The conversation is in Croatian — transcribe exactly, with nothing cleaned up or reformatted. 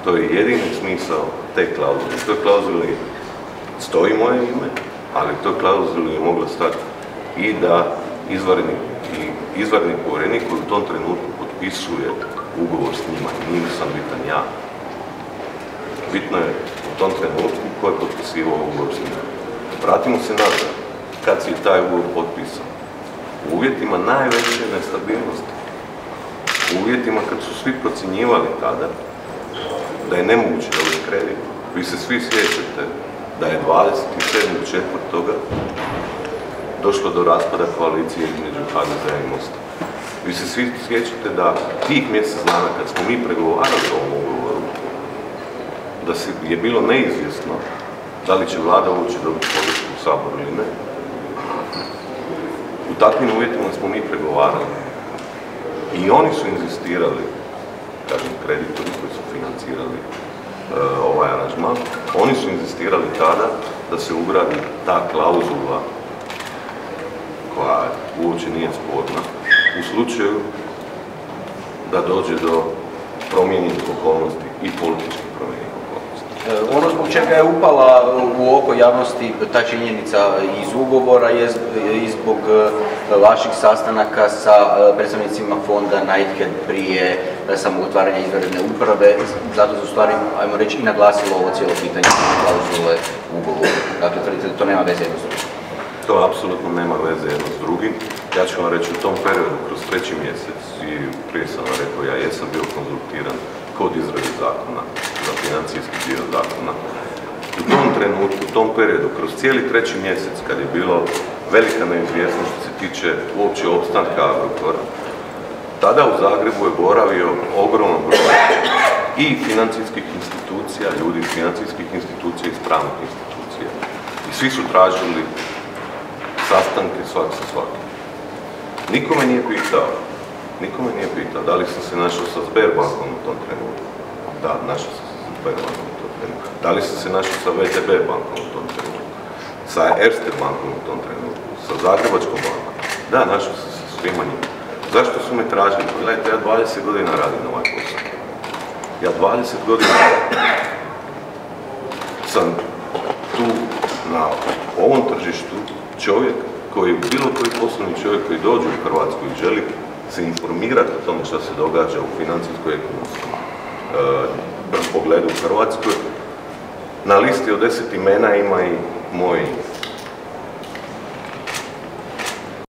To je jedini smisao te klauzule. U toj klauzuli stoji moje ime, ali u toj klauzuli je mogla stati i da izvanredni i izvanredni povjerenik koji u tom trenutku potpisuje ugovor s njima i nisam bitan ja. Bitno je u tom trenutku ko je potpisivao ugovor s njima. Vratimo se nazad. Kad si taj ugovor potpisan? U uvjetima najveće nestabilnosti. U uvjetima kad su svi procjenjivali tada da je nemoguće dobiti kredit. Vi se svi sjećate da je dvadeset sedmog četvrtog došlo do raspada koalicije između ha de zea i mosta. Vi se svi sjećate da tih mjesec dana kad smo mi pregovarali o ovom ugovoru, da se je bilo neizvjesno da li će vlada uopće dobiti podršku u Saboru ili ne. U takvim uvjetima smo mi pregovarali. I oni su inzistirali, kažem, kreditori koji su financirali uh, ovaj aranžman, oni su inzistirali tada da se ugradi ta klauzula koja uopće nije sporna u slučaju da dođe do promijenjenih okolnosti i političkih promijenjenih okolnosti. Ono zbog čega je upala u oko javnosti ta činjenica iz ugovora je i zbog vaših sastanaka sa predstavnicima fonda Knighthead prije samog otvaranja izvanredne uprave, zato su stvari, ajmo reći, i naglasilo ovo cijelo pitanje klauzule ugovoru. Dakle, tvrdite da to nema veze jedno s drugim. To apsolutno nema veze jedno s drugim. Ja ću vam reći, u tom periodu, kroz treći mjesec, i prije sam vam rekao, ja jesam bio konzultiran kod izrade zakona, za financijski dio zakona. U tom trenutku, u tom periodu, kroz cijeli treći mjesec, kad je bilo velika neizvjesnost što se tiče uopće opstanka Agrokora, tada u Zagrebu je boravio ogroman broj i financijskih institucija, ljudi iz financijskih institucija i pravnih institucija. I svi su tražili sastanke svak sa svakim. Nikome nije pitao, nikome nije pitao da li sam se našao sa Sberbankom u tom trenutku. Da, našao sam se sa Sberbankom u tom trenutku. Da li sam se našao sa ve te be bankom u tom trenutku. Sa Erste bankom u tom trenutku. Sa Zagrebačkom bankom. Da, našao sam se sa svima njima. Zašto su me tražili? Gledajte, ja dvadeset godina radim na ovaj posao. Ja dvadeset godina sam tu na ovom tržištu čovjek koji, bilo koji poslovni čovjek koji dođe u Hrvatsku i želi se informirati o tome što se događa u financijsko-ekonomskom e, pogledu u Hrvatskoj, na listi od deset imena ima i moj